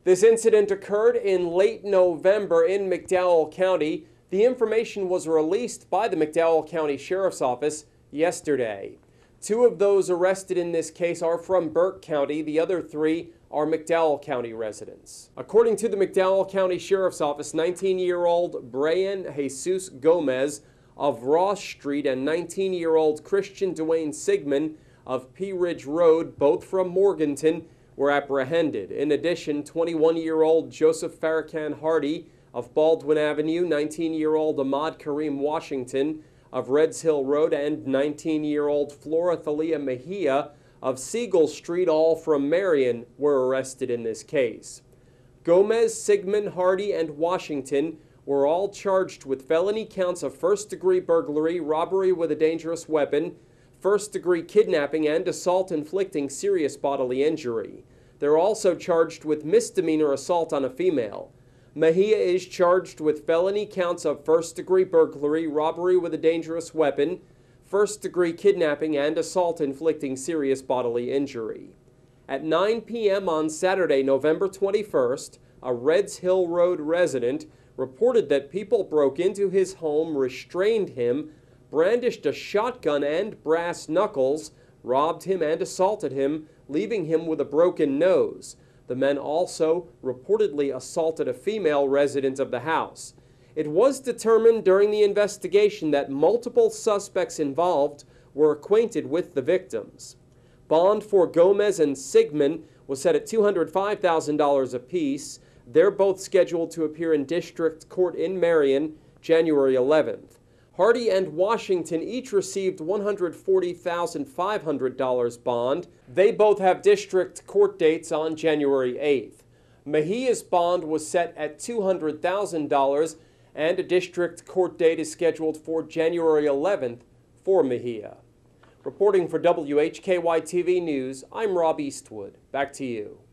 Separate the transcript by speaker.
Speaker 1: This incident occurred in late November in McDowell County. The information was released by the McDowell County Sheriff's Office yesterday. 2 of those arrested in this case are from Burke County. The other 3 are McDowell County residents. According to the McDowell County Sheriff's Office, 19-year-old Brian Jesus Gomez of Ross Street and 19-year-old Christian Dwayne Sigmund of Pea Ridge Road, both from Morganton, were apprehended. In addition, 21-year-old Joseph Farrakhan Hardy of Baldwin Avenue, 19-year-old Ahmad Kareem Washington of Reds Hill Road, and 19-year-old Flora Thalia Mejia of Siegel Street, all from Marion, were arrested in this case. Gomez, Sigmund, Hardy, and Washington were all charged with felony counts of first-degree burglary, robbery with a dangerous weapon, first-degree kidnapping, and assault inflicting serious bodily injury. They're also charged with misdemeanor assault on a female. Mejia is charged with felony counts of first-degree burglary, robbery with a dangerous weapon, first-degree kidnapping, and assault inflicting serious bodily injury. At 9 p.m. on Saturday, November 21st, a Reds Hill Road resident reported that people broke into his home, restrained him, brandished a shotgun and brass knuckles, robbed him and assaulted him, leaving him with a broken nose. The men also reportedly assaulted a female resident of the house. It was determined during the investigation that multiple suspects involved were acquainted with the victims. Bond for Gomez and Sigmund was set at $205,000 apiece. They're both scheduled to appear in district court in Marion January 11th. Hardy and Washington each received $140,500 bond. They both have district court dates on January 8th. Mejia's bond was set at $200,000, and a district court date is scheduled for January 11th for Mejia. Reporting for WHKY-TV News, I'm Rob Eastwood. Back to you.